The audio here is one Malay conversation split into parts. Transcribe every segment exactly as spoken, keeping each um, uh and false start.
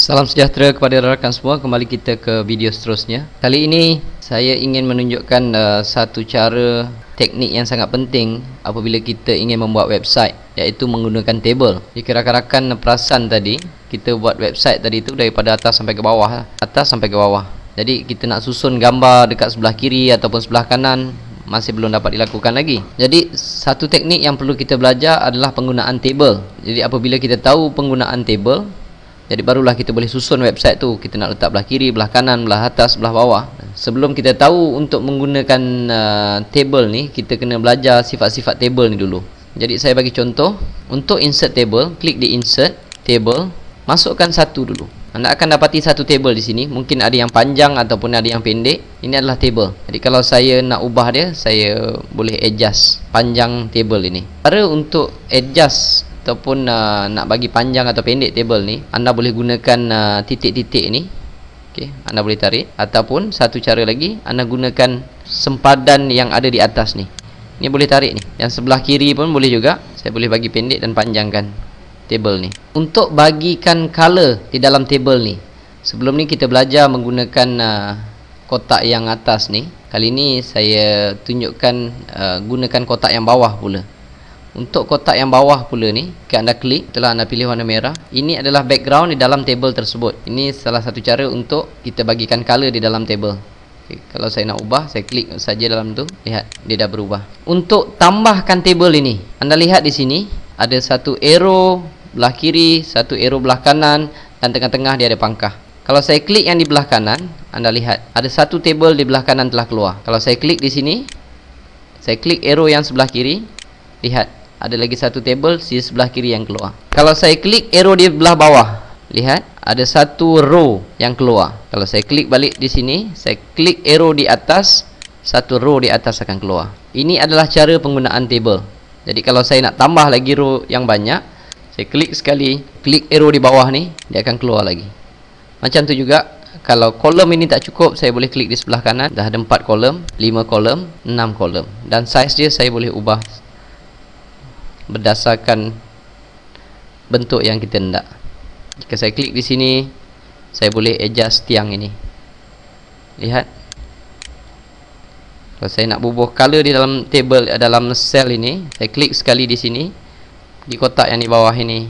Salam sejahtera kepada rakan semua. Kembali kita ke video seterusnya. Kali ini saya ingin menunjukkan uh, satu cara teknik yang sangat penting apabila kita ingin membuat website, iaitu menggunakan table. Jika rakan-rakan perasan tadi, kita buat website tadi itu daripada atas sampai ke bawah, atas sampai ke bawah. Jadi kita nak susun gambar dekat sebelah kiri ataupun sebelah kanan masih belum dapat dilakukan lagi. Jadi satu teknik yang perlu kita belajar adalah penggunaan table. Jadi apabila kita tahu penggunaan table, jadi barulah kita boleh susun website tu. Kita nak letak belah kiri, belah kanan, belah atas, belah bawah. Sebelum kita tahu untuk menggunakan uh, table ni, kita kena belajar sifat-sifat table ni dulu. Jadi saya bagi contoh. Untuk insert table, klik di insert table, masukkan satu dulu. Anda akan dapati satu table di sini. Mungkin ada yang panjang ataupun ada yang pendek. Ini adalah table. Jadi kalau saya nak ubah dia, saya boleh adjust panjang table ini. Cara untuk adjust ataupun uh, nak bagi panjang atau pendek table ni, anda boleh gunakan uh, titik-titik ni. Okey, anda boleh tarik, ataupun satu cara lagi, anda gunakan sempadan yang ada di atas ni. Ni boleh tarik ni. Yang sebelah kiri pun boleh juga. Saya boleh bagi pendek dan panjangkan table ni. Untuk bagikan color di dalam table ni, sebelum ni kita belajar menggunakan uh, kotak yang atas ni. Kali ni saya tunjukkan uh, gunakan kotak yang bawah pula. Untuk kotak yang bawah pula ni, anda klik, setelah anda pilih warna merah, ini adalah background di dalam table tersebut. Ini salah satu cara untuk kita bagikan color di dalam table. Okay, kalau saya nak ubah, saya klik saja dalam tu, lihat dia dah berubah. Untuk tambahkan table ini, anda lihat di sini ada satu arrow belah kiri, satu arrow belah kanan, dan tengah-tengah dia ada pangkah. Kalau saya klik yang di belah kanan, anda lihat ada satu table di belah kanan telah keluar. Kalau saya klik di sini, saya klik arrow yang sebelah kiri, lihat ada lagi satu table di sebelah kiri yang keluar. Kalau saya klik arrow di belah bawah, lihat ada satu row yang keluar. Kalau saya klik balik di sini, saya klik arrow di atas, satu row di atas akan keluar. Ini adalah cara penggunaan table. Jadi kalau saya nak tambah lagi row yang banyak, saya klik sekali, klik arrow di bawah ni, dia akan keluar lagi. Macam tu juga, kalau kolom ini tak cukup, saya boleh klik di sebelah kanan. Dah ada empat kolom, lima kolom, enam kolom. Dan size dia saya boleh ubah berdasarkan bentuk yang kita hendak. Jika saya klik di sini, saya boleh adjust tiang ini. Lihat. Kalau saya nak bubuh color di dalam table, dalam cell ini, saya klik sekali di sini, di kotak yang di bawah ini,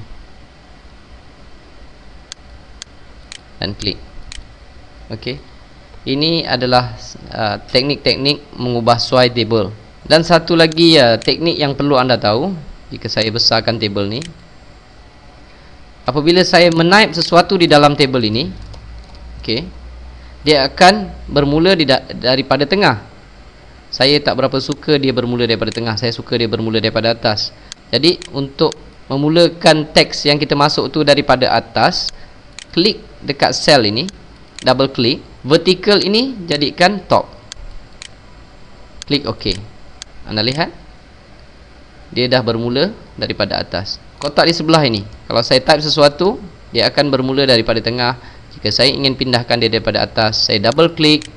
dan klik. Okey. Ini adalah uh, teknik-teknik mengubah suai table. Dan satu lagi uh, teknik yang perlu anda tahu. Jika saya besarkan table ni, apabila saya menaip sesuatu di dalam table ini, okay, dia akan bermula di da daripada tengah. Saya tak berapa suka dia bermula daripada tengah. Saya suka dia bermula daripada atas. Jadi untuk memulakan teks yang kita masuk tu daripada atas, klik dekat cell ini, double klik, vertical ini jadikan top, klik OK. Anda lihat, dia dah bermula daripada atas. Kotak di sebelah ini, kalau saya type sesuatu, dia akan bermula daripada tengah. Jika saya ingin pindahkan dia daripada atas, saya double klik,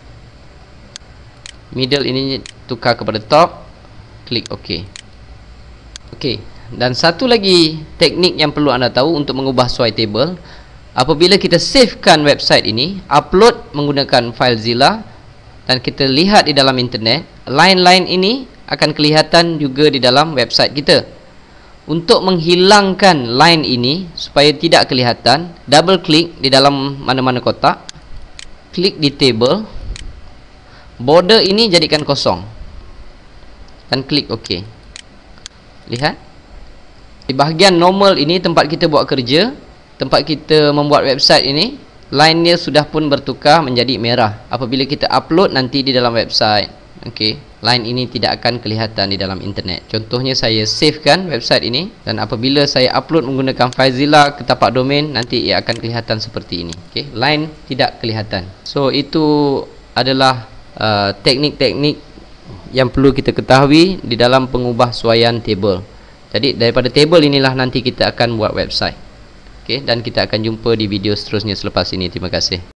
middle ini tukar kepada top, klik OK. OK. Dan satu lagi teknik yang perlu anda tahu untuk mengubah suai table, apabila kita savekan website ini, upload menggunakan FileZilla, dan kita lihat di dalam internet, line-line ini akan kelihatan juga di dalam website kita. Untuk menghilangkan line ini supaya tidak kelihatan, double klik di dalam mana-mana kotak, klik di table, border ini jadikan kosong, dan klik OK. Lihat, di bahagian normal ini, tempat kita buat kerja, tempat kita membuat website ini, line-nya sudah pun bertukar menjadi merah. Apabila kita upload nanti di dalam website, okey, line ini tidak akan kelihatan di dalam internet. Contohnya saya savekan website ini, dan apabila saya upload menggunakan FileZilla ke tapak domain, nanti ia akan kelihatan seperti ini. Okey, line tidak kelihatan. So itu adalah uh, teknik-teknik yang perlu kita ketahui di dalam pengubah suaian table. Jadi daripada table inilah nanti kita akan buat website. Okey, dan kita akan jumpa di video seterusnya selepas ini. Terima kasih.